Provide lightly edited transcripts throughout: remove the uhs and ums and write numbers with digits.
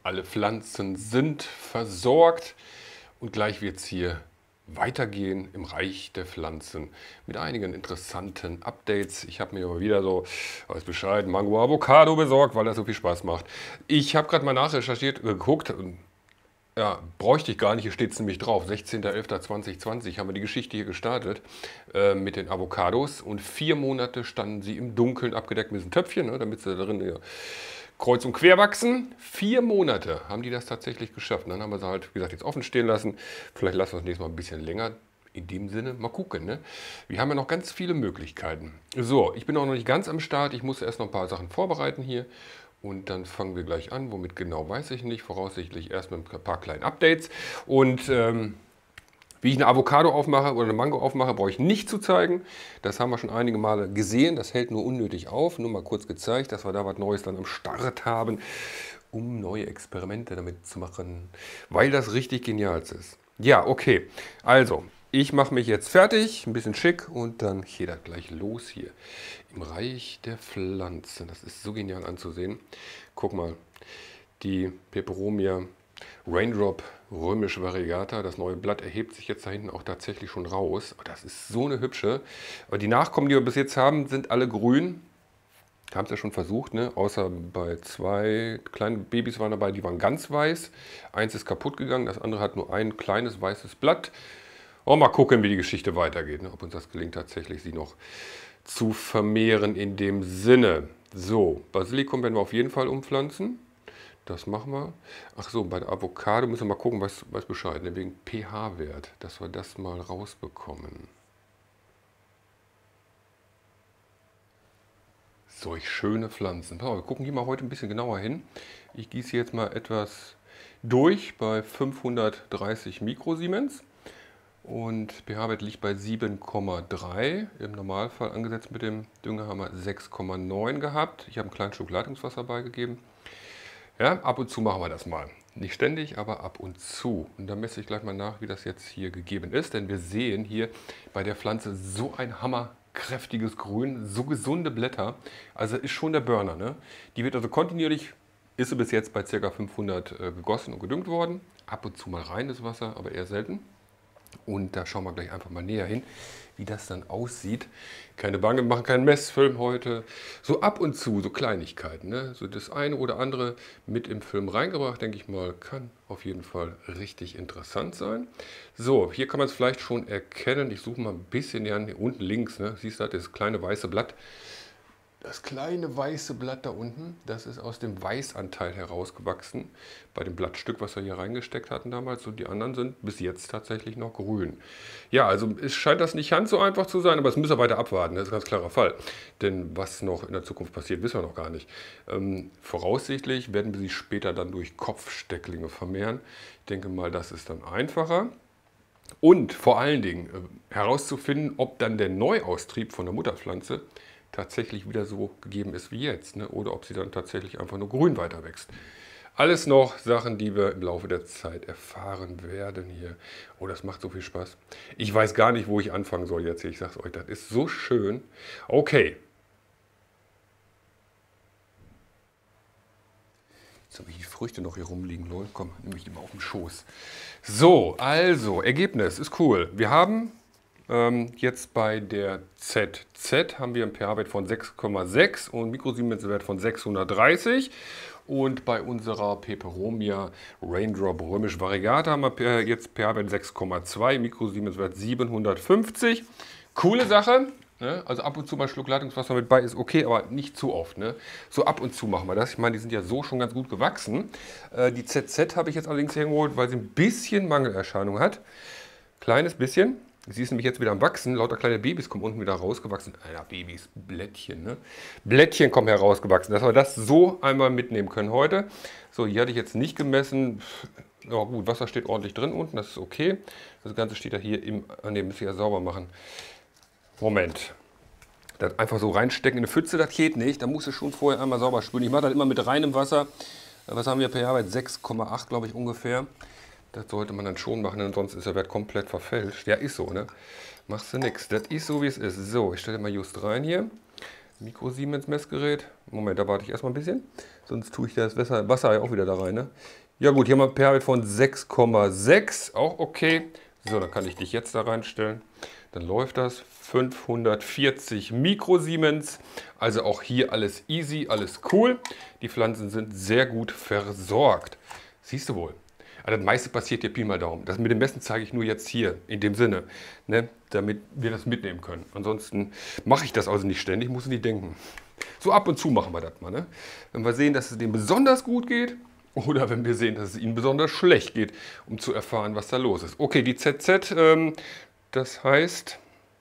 Alle Pflanzen sind versorgt und gleich wird es hier weitergehen im Reich der Pflanzen mit einigen interessanten Updates. Ich habe mir mal wieder so als Bescheid Mango Avocado besorgt, weil das so viel Spaß macht. Ich habe gerade mal nachrecherchiert, geguckt. Ja, bräuchte ich gar nicht, hier steht es nämlich drauf. 16.11.2020 haben wir die Geschichte hier gestartet mit den Avocados und 4 Monate standen sie im Dunkeln abgedeckt mit diesem Töpfchen, ne, damit sie darin kreuz und quer wachsen. 4 Monate haben die das tatsächlich geschafft. Und dann haben wir sie halt, wie gesagt, jetzt offen stehen lassen. Vielleicht lassen wir das nächste Mal ein bisschen länger. In dem Sinne, mal gucken. Ne? Wir haben ja noch ganz viele Möglichkeiten. So, ich bin auch noch nicht ganz am Start. Ich muss erst noch ein paar Sachen vorbereiten hier. Und dann fangen wir gleich an. Womit genau, weiß ich nicht. Voraussichtlich erst mit ein paar kleinen Updates. Und wie ich eine Avocado aufmache oder eine Mango aufmache, brauche ich nicht zu zeigen. Das haben wir schon einige Male gesehen. Das hält nur unnötig auf. Nur mal kurz gezeigt, dass wir da was Neues dann am Start haben, um neue Experimente damit zu machen, weil das richtig genial ist. Ja, okay. Also, ich mache mich jetzt fertig, ein bisschen schick und dann geht das gleich los hier im Reich der Pflanzen. Das ist so genial anzusehen. Guck mal, die Peperomia Raindrop Römisch Variegata, das neue Blatt erhebt sich jetzt da hinten auch tatsächlich schon raus. Das ist so eine hübsche. Aber die Nachkommen, die wir bis jetzt haben, sind alle grün. Haben es ja schon versucht, ne? Außer bei 2 kleinen Babys waren dabei, die waren ganz weiß. Eins ist kaputt gegangen, das andere hat nur ein kleines weißes Blatt. Oh, mal gucken, wie die Geschichte weitergeht, ne? Ob uns das gelingt, tatsächlich sie noch zu vermehren in dem Sinne. So, Basilikum werden wir auf jeden Fall umpflanzen. Das machen wir. Ach so, bei der Avocado müssen wir mal gucken, weiß Bescheid, ne? Wegen pH-Wert, dass wir das mal rausbekommen. Solch schöne Pflanzen. Wir gucken hier mal heute ein bisschen genauer hin. Ich gieße jetzt mal etwas durch bei 530 Mikrosiemens. Und pH-Wert liegt bei 7,3. Im Normalfall angesetzt mit dem Dünger haben wir 6,9 gehabt. Ich habe einen kleinen Schluck Leitungswasser beigegeben. Ja, ab und zu machen wir das mal. Nicht ständig, aber ab und zu. Und dann messe ich gleich mal nach, wie das jetzt hier gegeben ist. Denn wir sehen hier bei der Pflanze so ein hammerkräftiges Grün, so gesunde Blätter. Also ist schon der Burner. Ne? Die wird also kontinuierlich, ist sie bis jetzt bei ca. 500 gegossen und gedüngt worden. Ab und zu mal reines Wasser, aber eher selten. Und da schauen wir gleich einfach mal näher hin, wie das dann aussieht. Keine Bange, wir machen keinen Messfilm heute. So ab und zu, so Kleinigkeiten. Ne? So das eine oder andere mit im Film reingebracht, denke ich mal, kann auf jeden Fall richtig interessant sein. So, hier kann man es vielleicht schon erkennen. Ich suche mal ein bisschen näher an, hier unten links. Ne? Siehst du das kleine weiße Blatt? Das kleine weiße Blatt da unten, das ist aus dem Weißanteil herausgewachsen, bei dem Blattstück, was wir hier reingesteckt hatten damals. Und die anderen sind bis jetzt tatsächlich noch grün. Ja, also es scheint das nicht ganz so einfach zu sein, aber es müssen wir weiter abwarten, das ist ein ganz klarer Fall. Denn was noch in der Zukunft passiert, wissen wir noch gar nicht. Voraussichtlich werden wir sie später dann durch Kopfstecklinge vermehren. Ich denke mal, das ist dann einfacher. Und vor allen Dingen herauszufinden, ob dann der Neuaustrieb von der Mutterpflanze tatsächlich wieder so gegeben ist wie jetzt, ne? Oder ob sie dann tatsächlich einfach nur grün weiter wächst. Alles noch Sachen, die wir im Laufe der Zeit erfahren werden hier. Oh, das macht so viel Spaß. Ich weiß gar nicht, wo ich anfangen soll jetzt hier. Ich sage es euch, das ist so schön. Okay. Jetzt habe ich die Früchte noch hier rumliegen. Lol. Komm, nehme ich die mal auf den Schoß. So, also, Ergebnis ist cool. Wir haben jetzt bei der ZZ haben wir einen pH-Wert von 6,6 und Mikrosiemens-Wert von 630. Und bei unserer Peperomia Raindrop Römisch Variegata haben wir jetzt pH-Wert 6,2, Mikrosiemens-Wert 750. Coole Sache. Ne? Also ab und zu mal einen Schluck Leitungswasser mit bei ist okay, aber nicht zu oft. Ne? So ab und zu machen wir das. Ich meine, die sind ja so schon ganz gut gewachsen. Die ZZ habe ich jetzt allerdings hergeholt, weil sie ein bisschen Mangelerscheinung hat. Kleines bisschen. Sie ist nämlich jetzt wieder am Wachsen. Lauter kleine Babys kommen unten wieder rausgewachsen. Babys, Blättchen, ne? Blättchen kommen herausgewachsen. Dass wir das so einmal mitnehmen können heute. So, hier hatte ich jetzt nicht gemessen. Ja gut, Wasser steht ordentlich drin unten, das ist okay. Das Ganze steht ja hier im... Ne, müssen wir ja sauber machen. Moment. Das einfach so reinstecken in eine Pfütze, das geht nicht. Da muss es schon vorher einmal sauber spülen. Ich mache das immer mit reinem Wasser. Was haben wir? pH-Wert 6,8, glaube ich, ungefähr. Das sollte man dann schon machen, denn sonst ist der Wert komplett verfälscht. Ja, ist so, ne? Machst du nichts. Das ist so, wie es ist. So, ich stelle mal just rein hier. Mikro-Siemens Messgerät. Moment, da warte ich erstmal ein bisschen. Sonst tue ich das Wasser ja auch wieder da rein. Ne? Ja gut, hier haben wir einen pH-Wert von 6,6. Auch okay. So, dann kann ich dich jetzt da reinstellen. Dann läuft das. 540 Mikrosiemens. Also auch hier alles easy, alles cool. Die Pflanzen sind sehr gut versorgt. Siehst du wohl. Also das meiste passiert hier Pi mal Daumen. Das mit dem Besten zeige ich nur jetzt hier, in dem Sinne, ne, damit wir das mitnehmen können. Ansonsten mache ich das also nicht ständig, muss nicht denken. So ab und zu machen wir das mal. Ne? Wenn wir sehen, dass es denen besonders gut geht oder wenn wir sehen, dass es ihnen besonders schlecht geht, um zu erfahren, was da los ist. Okay, die ZZ, das heißt,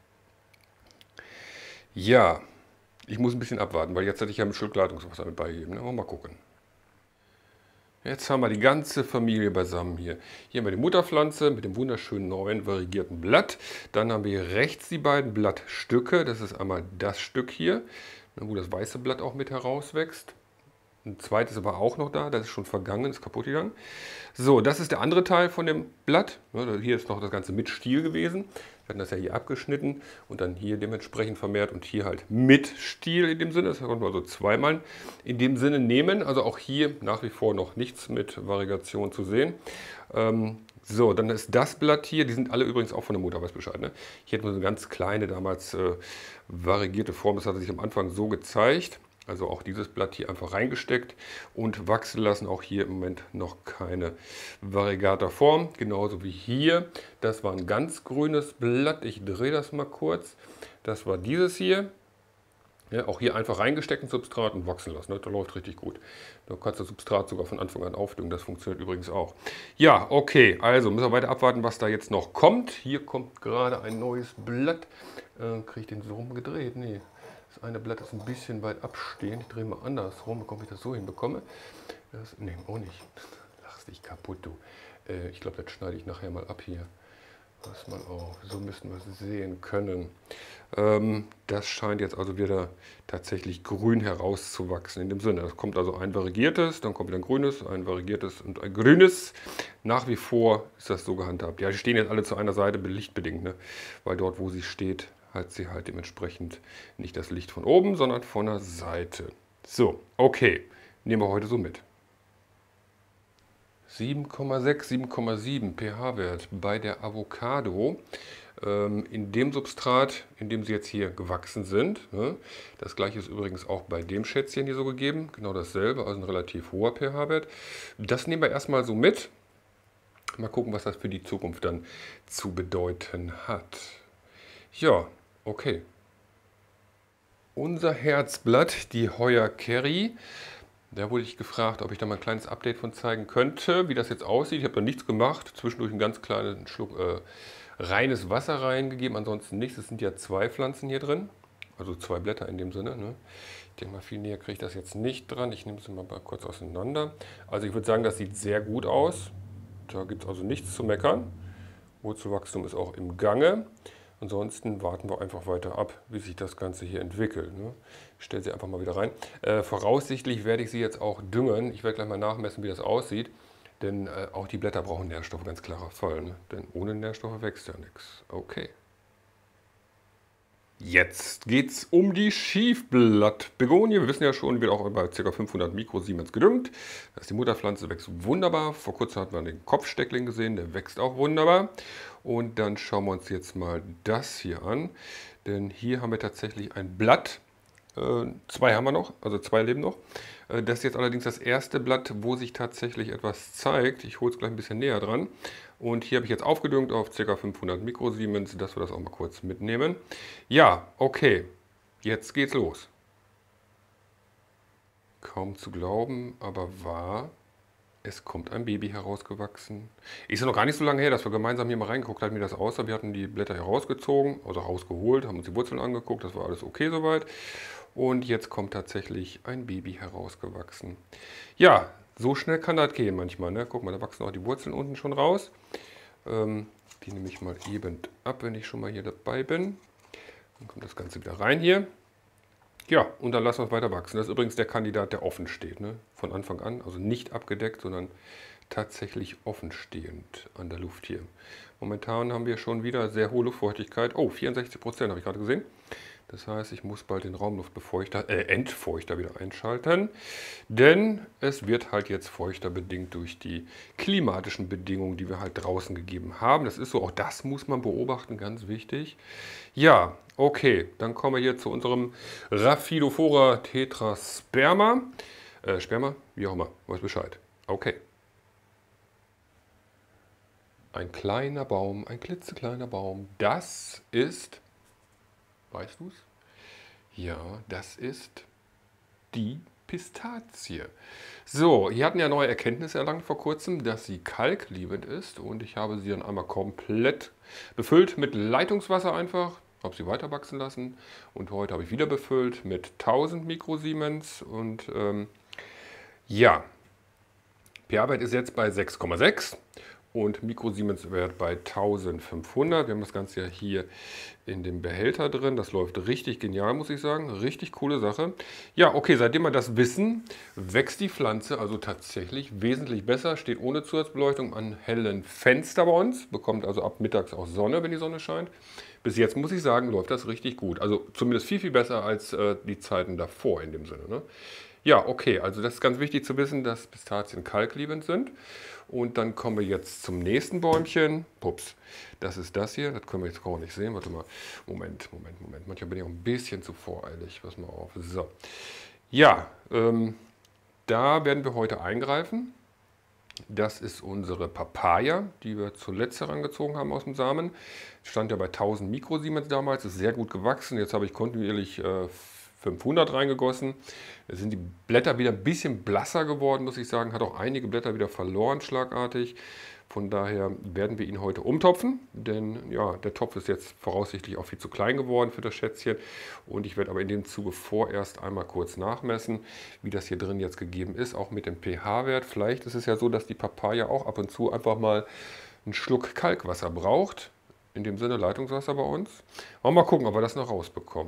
ja, ich muss ein bisschen abwarten, weil jetzt hätte ich ja ein Stück Leitungswasser mit beigegeben. Ne? Mal gucken. Jetzt haben wir die ganze Familie beisammen hier. Hier haben wir die Mutterpflanze mit dem wunderschönen neuen variegierten Blatt. Dann haben wir hier rechts die beiden Blattstücke. Das ist einmal das Stück hier, wo das weiße Blatt auch mit herauswächst. Ein zweites aber auch noch da, das ist schon vergangen, ist kaputt gegangen. So, das ist der andere Teil von dem Blatt. Hier ist noch das Ganze mit Stiel gewesen. Wir hatten das ja hier abgeschnitten und dann hier dementsprechend vermehrt und hier halt mit Stiel in dem Sinne. Das konnten wir also zweimal in dem Sinne nehmen. Also auch hier nach wie vor noch nichts mit Variegation zu sehen. So, dann ist das Blatt hier, die sind alle übrigens auch von der Mutter, weiß Bescheid. Ne? Hier hatten wir so eine ganz kleine, damals variegierte Form, das hatte sich am Anfang so gezeigt. Also auch dieses Blatt hier einfach reingesteckt und wachsen lassen. Auch hier im Moment noch keine variegate Form. Genauso wie hier. Das war ein ganz grünes Blatt. Ich drehe das mal kurz. Das war dieses hier. Ja, auch hier einfach reingesteckt ins Substrat und wachsen lassen. Das läuft richtig gut. Du kannst das Substrat sogar von Anfang an aufdüngen. Das funktioniert übrigens auch. Ja, okay. Also müssen wir weiter abwarten, was da jetzt noch kommt. Hier kommt gerade ein neues Blatt. Kriege ich den so rumgedreht? Nee. Das eine Blatt ist ein bisschen weit abstehend. Ich drehe mal andersrum, ob ich das so hinbekomme. Nee, auch nicht. Lachst dich kaputt, du. Ich glaube, das schneide ich nachher mal ab hier. Pass mal auf. So müssten wir es sehen können. Das scheint jetzt also wieder tatsächlich grün herauszuwachsen. In dem Sinne, es kommt also ein variegiertes, dann kommt wieder ein grünes, ein variegiertes und ein grünes. Nach wie vor ist das so gehandhabt. Ja, die stehen jetzt alle zu einer Seite, lichtbedingt, ne? Weil dort, wo sie steht, hat sie halt dementsprechend nicht das Licht von oben, sondern von der Seite. So, okay, nehmen wir heute so mit. 7,6, 7,7 pH-Wert bei der Avocado. In dem Substrat, in dem sie jetzt hier gewachsen sind. Ne? Das gleiche ist übrigens auch bei dem Schätzchen hier so gegeben. Genau dasselbe, also ein relativ hoher pH-Wert. Das nehmen wir erstmal so mit. Mal gucken, was das für die Zukunft dann zu bedeuten hat. Ja, okay. Unser Herzblatt, die Hoya Kerry. Da wurde ich gefragt, ob ich da mal ein kleines Update von zeigen könnte, wie das jetzt aussieht. Ich habe da nichts gemacht, zwischendurch einen ganz kleinen Schluck reines Wasser reingegeben, ansonsten nichts. Es sind ja zwei Pflanzen hier drin, also zwei Blätter in dem Sinne. Ne? Ich denke mal, viel näher kriege ich das jetzt nicht dran. Ich nehme es mal kurz auseinander. Also ich würde sagen, das sieht sehr gut aus. Da gibt es also nichts zu meckern. Wurzelwachstum ist auch im Gange. Ansonsten warten wir einfach weiter ab, wie sich das Ganze hier entwickelt. Ne? Ich stelle sie einfach mal wieder rein. Voraussichtlich werde ich sie jetzt auch düngen. Ich werde gleich mal nachmessen, wie das aussieht. Denn auch die Blätter brauchen Nährstoffe, ganz klarer Fall. Ne? Denn ohne Nährstoffe wächst ja nichts. Okay. Jetzt geht es um die Schiefblattbegonie. Wir wissen ja schon, wird auch bei ca. 500 Mikrosiemens gedüngt. Das ist die Mutterpflanze, wächst wunderbar. Vor kurzem hatten wir den Kopfsteckling gesehen, der wächst auch wunderbar. Und dann schauen wir uns jetzt mal das hier an. Denn hier haben wir tatsächlich ein Blatt. Zwei haben wir noch, also zwei leben noch. Das ist jetzt allerdings das erste Blatt, wo sich tatsächlich etwas zeigt. Ich hole es gleich ein bisschen näher dran. Und hier habe ich jetzt aufgedüngt auf ca. 500 Mikrosiemens, dass wir das auch mal kurz mitnehmen. Ja, okay, jetzt geht's los. Kaum zu glauben, aber wahr. Es kommt ein Baby herausgewachsen. Ist ja noch gar nicht so lange her, dass wir gemeinsam hier mal reingeguckt haben, wie das aussah. Wir hatten die Blätter herausgezogen, also rausgeholt, haben uns die Wurzeln angeguckt. Das war alles okay soweit. Und jetzt kommt tatsächlich ein Baby herausgewachsen. Ja, so schnell kann das gehen manchmal. Ne? Guck mal, da wachsen auch die Wurzeln unten schon raus. Die nehme ich mal eben ab, wenn ich schon mal hier dabei bin. Dann kommt das Ganze wieder rein hier. Ja, und dann lassen wir es weiter wachsen. Das ist übrigens der Kandidat, der offen steht. Ne? Von Anfang an, also nicht abgedeckt, sondern tatsächlich offenstehend an der Luft hier. Momentan haben wir schon wieder sehr hohe Luftfeuchtigkeit. Oh, 64% habe ich gerade gesehen. Das heißt, ich muss bald den Entfeuchter wieder einschalten, denn es wird halt jetzt feuchter bedingt durch die klimatischen Bedingungen, die wir halt draußen gegeben haben. Das ist so, auch das muss man beobachten, ganz wichtig. Ja, okay, dann kommen wir hier zu unserem Rhaphidophora tetrasperma. Sperma, wie auch immer, weiß Bescheid. Okay. Ein kleiner Baum, ein klitzekleiner Baum. Das ist, weißt du es? Ja, das ist die Pistazie. So, hier hatten ja neue Erkenntnisse erlangt vor kurzem, dass sie kalkliebend ist. Und ich habe sie dann einmal komplett befüllt mit Leitungswasser einfach. Habe sie weiter wachsen lassen. Und heute habe ich wieder befüllt mit 1000 Mikrosiemens. Und ja, pH-Wert ist jetzt bei 6,6 und Mikrosiemens-Wert bei 1500. Wir haben das Ganze ja hier in dem Behälter drin. Das läuft richtig genial, muss ich sagen. Richtig coole Sache. Ja, okay, seitdem wir das wissen, wächst die Pflanze also tatsächlich wesentlich besser. Steht ohne Zusatzbeleuchtung an hellen Fenster bei uns. Bekommt also ab mittags auch Sonne, wenn die Sonne scheint. Bis jetzt muss ich sagen, läuft das richtig gut. Also zumindest viel, viel besser als die Zeiten davor in dem Sinne, ne? Ja, okay, also das ist ganz wichtig zu wissen, dass Pistazien kalkliebend sind. Und dann kommen wir jetzt zum nächsten Bäumchen. Pups, das ist das hier. Das können wir jetzt gar nicht sehen. Warte mal. Moment. Manchmal bin ich auch ein bisschen zu voreilig. Pass mal auf. So. Ja, da werden wir heute eingreifen. Das ist unsere Papaya, die wir zuletzt herangezogen haben aus dem Samen. Stand ja bei 1000 Mikrosiemens damals, ist sehr gut gewachsen. Jetzt habe ich kontinuierlich 500 reingegossen. Jetzt sind die Blätter wieder ein bisschen blasser geworden, muss ich sagen. Hat auch einige Blätter wieder verloren, schlagartig. Von daher werden wir ihn heute umtopfen, denn ja, der Topf ist jetzt voraussichtlich auch viel zu klein geworden für das Schätzchen. Und ich werde aber in dem Zuge vorerst einmal kurz nachmessen, wie das hier drin jetzt gegeben ist, auch mit dem pH-Wert. Vielleicht ist es ja so, dass die Papaya auch ab und zu einfach mal einen Schluck Kalkwasser braucht. In dem Sinne Leitungswasser bei uns. Mal gucken, ob wir das noch rausbekommen.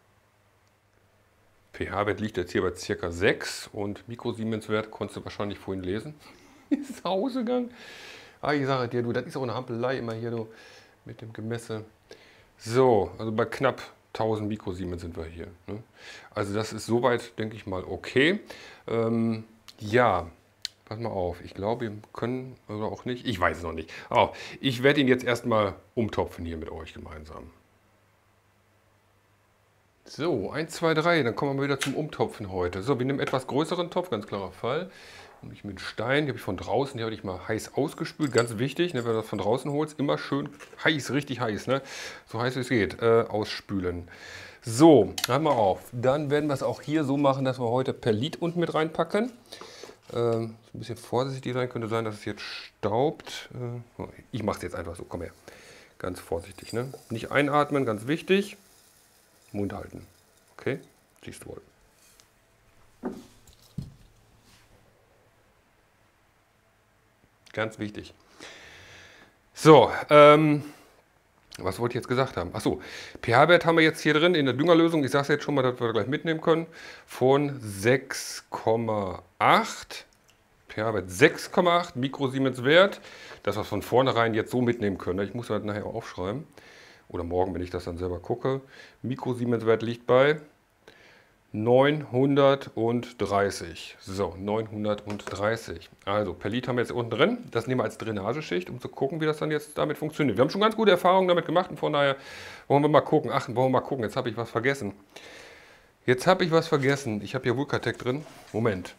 pH-Wert liegt jetzt hier bei ca. 6 und Mikrosiemens-Wert konntest du wahrscheinlich vorhin lesen. Ist rausgegangen. Ah, ich sage dir, du, das ist auch eine Hampelei immer hier du, mit dem Gemesse. So, also bei knapp 1000 Mikrosiemens sind wir hier. Ne? Also das ist soweit, denke ich mal, okay. Ja, pass mal auf. Ich glaube, wir können oder auch nicht. Ich weiß es noch nicht. Aber ich werde ihn jetzt erstmal umtopfen hier mit euch gemeinsam. So, 1, 2, 3, dann kommen wir mal wieder zum Umtopfen heute. So, wir nehmen etwas größeren Topf, ganz klarer Fall. Und ich mit Stein, die habe ich von draußen, die habe ich mal heiß ausgespült, ganz wichtig, ne, wenn du das von draußen holst, immer schön heiß, richtig heiß, ne? So heiß wie es geht, ausspülen. So, halt mal auf. Dann werden wir es auch hier so machen, dass wir heute Perlit unten mit reinpacken. Ein bisschen vorsichtig sein, könnte sein, dass es jetzt staubt. Ich mache es jetzt einfach so, komm her. Ganz vorsichtig, ne? Nicht einatmen, ganz wichtig. Mund halten. Okay? Siehst du wohl. Ganz wichtig. So, was wollte ich jetzt gesagt haben? Achso, pH-Wert haben wir jetzt hier drin in der Düngerlösung. Ich sage es jetzt schon mal, dass wir gleich mitnehmen können. Von 6,8. pH-Wert 6,8 Mikrosiemens-Wert. Das, was von vornherein jetzt so mitnehmen können. Ich muss das nachher aufschreiben. Oder morgen, wenn ich das dann selber gucke. Mikrosiemens-Wert liegt bei 930. So, 930. Also, Perlit haben wir jetzt unten drin. Das nehmen wir als Drainageschicht, um zu gucken, wie das dann jetzt damit funktioniert. Wir haben schon ganz gute Erfahrungen damit gemacht und von daher wollen wir mal gucken. Ach, wollen wir mal gucken. Jetzt habe ich was vergessen. Ich habe hier Vulkatec drin. Moment.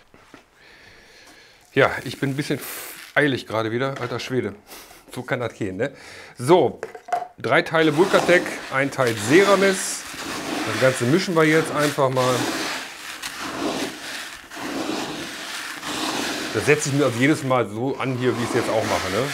Ja, ich bin ein bisschen eilig gerade wieder. Alter Schwede. So kann das gehen, ne? So, 3 Teile Vulkatec, 1 Teil Ceramis. Das Ganze mischen wir jetzt einfach mal. Das setze ich mir also jedes Mal so an hier, wie ich es jetzt auch mache, ne?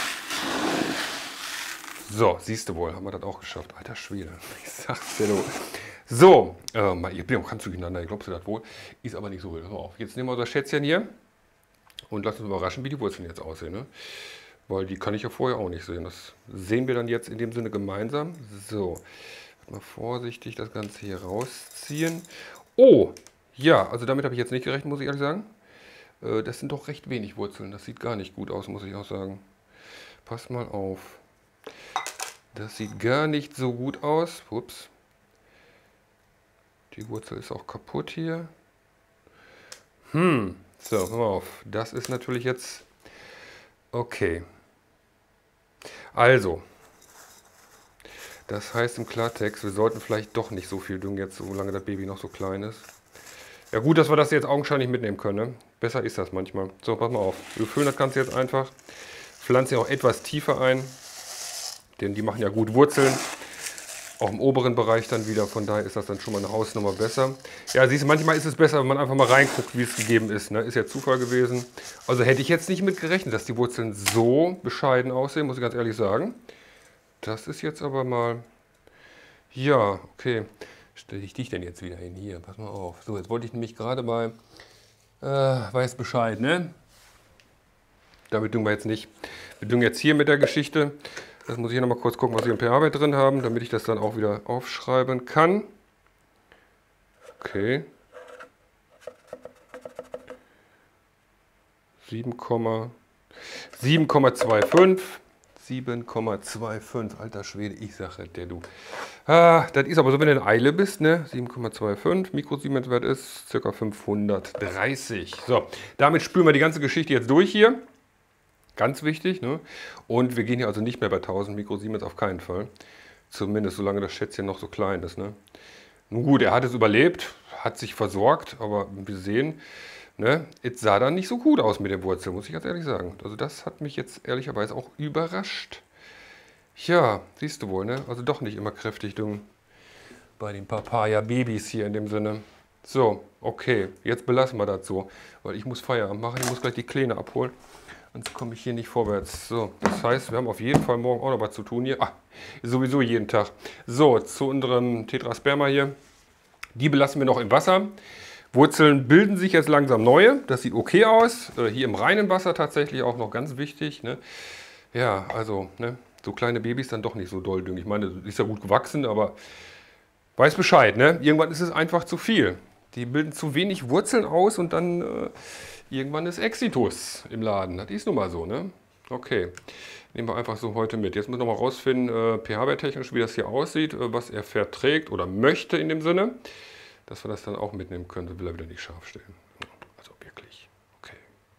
So, siehst du wohl, haben wir das auch geschafft. Alter Schwede, ich sag's dir nur. So, ihr bin auch ganz durcheinander, glaubst du das wohl? Ist aber nicht so wild. Jetzt nehmen wir unser Schätzchen hier und lassen uns überraschen, wie die Wurzeln jetzt aussehen, ne? Weil die kann ich ja vorher auch nicht sehen. Das sehen wir dann jetzt in dem Sinne gemeinsam. So, mal vorsichtig das Ganze hier rausziehen. Oh, ja, also damit habe ich jetzt nicht gerechnet, muss ich ehrlich sagen. Das sind doch recht wenig Wurzeln. Das sieht gar nicht gut aus, muss ich auch sagen. Passt mal auf. Das sieht gar nicht so gut aus. Ups. Die Wurzel ist auch kaputt hier. So, pass mal auf. Das ist natürlich jetzt... Okay. Also. Das heißt im Klartext, wir sollten vielleicht doch nicht so viel düngen jetzt, solange das Baby noch so klein ist. Ja gut, dass wir das jetzt augenscheinlich mitnehmen können. Ne? Besser ist das manchmal. So, pass mal auf. Wir füllen das Ganze jetzt einfach. Pflanzen auch etwas tiefer ein. Denn die machen ja gut Wurzeln. Auch im oberen Bereich dann wieder. Von daher ist das dann schon mal eine Hausnummer besser. Ja, siehst du, manchmal ist es besser, wenn man einfach mal reinguckt, wie es gegeben ist. Ne? Ist ja Zufall gewesen. Also hätte ich jetzt nicht mit gerechnet, dass die Wurzeln so bescheiden aussehen, muss ich ganz ehrlich sagen. Das ist jetzt aber mal... Ja, okay. Stelle ich dich denn jetzt wieder hin? Hier, pass mal auf. So, jetzt wollte ich nämlich gerade mal... weiß Bescheid, ne? Damit düngen wir jetzt nicht. Wir düngen jetzt hier mit der Geschichte. Das muss ich hier nochmal kurz gucken, was wir im pH-Wert drin haben, damit ich das dann auch wieder aufschreiben kann. Okay. 7,25. 7,25. Alter Schwede, ich sage der du. Das ist aber so, wenn du in Eile bist, ne? 7,25. Mikrosiemenswert ist ca. 530. So, damit spülen wir die ganze Geschichte jetzt durch hier. Ganz wichtig, ne? Und wir gehen hier also nicht mehr bei 1000 Mikrosiemens, auf keinen Fall. Zumindest solange das Schätzchen noch so klein ist, ne? Nun gut, er hat es überlebt, hat sich versorgt, aber wir sehen, ne, es sah dann nicht so gut aus mit der Wurzel, muss ich ganz ehrlich sagen. Also das hat mich jetzt ehrlicherweise auch überrascht. Ja, siehst du wohl, ne? Also doch nicht immer kräftig düngen bei den Papaya-Babys hier in dem Sinne. So, okay, jetzt belassen wir das so, weil ich muss Feierabend machen, ich muss gleich die Kleine abholen. Sonst komme ich hier nicht vorwärts. So, das heißt, wir haben auf jeden Fall morgen auch noch was zu tun hier. Sowieso jeden Tag. So, zu unserem Tetrasperma hier. Die belassen wir noch im Wasser. Wurzeln bilden sich jetzt langsam neue. Das sieht okay aus. Hier im reinen Wasser tatsächlich auch noch ganz wichtig. Ne? Ja, also, ne? So kleine Babys dann doch nicht so doll düngen. Ich meine, ist ja gut gewachsen, aber weiß Bescheid. Ne? Irgendwann ist es einfach zu viel. Die bilden zu wenig Wurzeln aus und dann... Irgendwann ist Exitus im Laden. Das ist nun mal so, ne? Okay. Nehmen wir einfach so heute mit. Jetzt müssen wir noch mal rausfinden, pH-werttechnisch, wie das hier aussieht, was er verträgt oder möchte in dem Sinne. Dass wir das dann auch mitnehmen können. So will er wieder nicht scharf stellen. Also wirklich. Okay.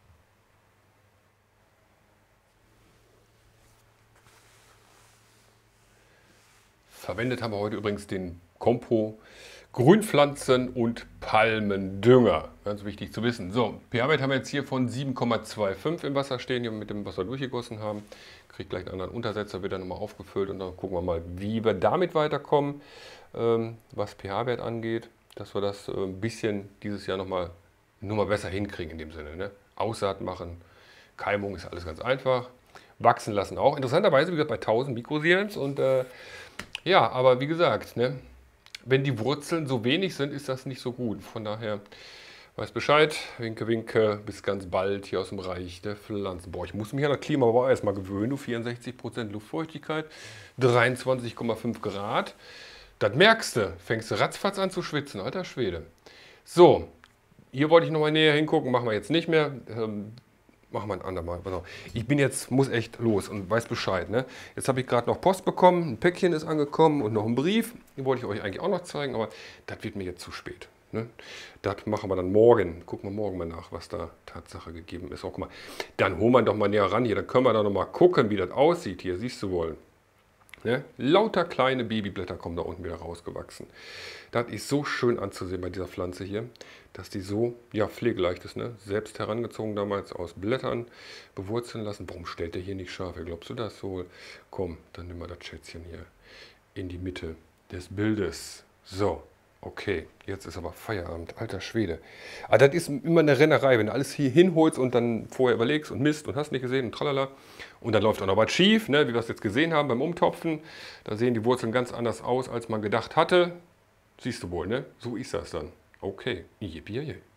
Verwendet haben wir heute übrigens den Compo Grünpflanzen- und Palmendünger. Ganz wichtig zu wissen. So, pH-Wert haben wir jetzt hier von 7,25 im Wasser stehen, hier mit dem Wasser durchgegossen haben. Kriegt gleich einen anderen Untersetzer, wird dann nochmal aufgefüllt und dann gucken wir mal, wie wir damit weiterkommen, was pH-Wert angeht, dass wir das ein bisschen dieses Jahr nochmal besser hinkriegen in dem Sinne. Ne? Aussaat machen, Keimung ist alles ganz einfach. Wachsen lassen auch. Interessanterweise, wie gesagt, bei 1000 Mikrosiemens und ja, aber wie gesagt, ne? Wenn die Wurzeln so wenig sind, ist das nicht so gut. Von daher weiß Bescheid. Winke, winke. Bis ganz bald hier aus dem Reich der Pflanzen. Boah, ich muss mich an das Klima aber erstmal gewöhnen. Du 64% Luftfeuchtigkeit, 23,5 Grad. Das merkst du. Fängst du ratzfatz an zu schwitzen. Alter Schwede. So, hier wollte ich nochmal näher hingucken. Machen wir jetzt nicht mehr. Machen wir ein andermal. Ich muss echt los und weiß Bescheid. Ne? Jetzt habe ich gerade noch Post bekommen, ein Päckchen ist angekommen und noch ein Brief. Den wollte ich euch eigentlich auch noch zeigen, aber das wird mir jetzt zu spät. Ne? Das machen wir dann morgen. Gucken wir morgen mal nach, was da Tatsache gegeben ist. Oh, guck mal. Dann holen wir doch mal näher ran hier. Dann können wir da noch mal gucken, wie das aussieht. Hier siehst du wohl. Ne? Lauter kleine Babyblätter kommen da unten wieder rausgewachsen. Das ist so schön anzusehen bei dieser Pflanze hier, dass die so ja, pflegeleicht ist. Ne? Selbst herangezogen damals aus Blättern bewurzeln lassen. Warum stellt der hier nicht scharf? Wie glaubst du das wohl? Komm, dann nehmen wir das Schätzchen hier in die Mitte des Bildes. So, okay, jetzt ist aber Feierabend. Alter Schwede. Aber das ist immer eine Rennerei, wenn du alles hier hinholst und dann vorher überlegst und misst und hast nicht gesehen und tralala. Und dann läuft auch noch was schief, ne? Wie wir es jetzt gesehen haben beim Umtopfen. Da sehen die Wurzeln ganz anders aus, als man gedacht hatte. Siehst du wohl, ne? So ist das dann. Okay. Yippie.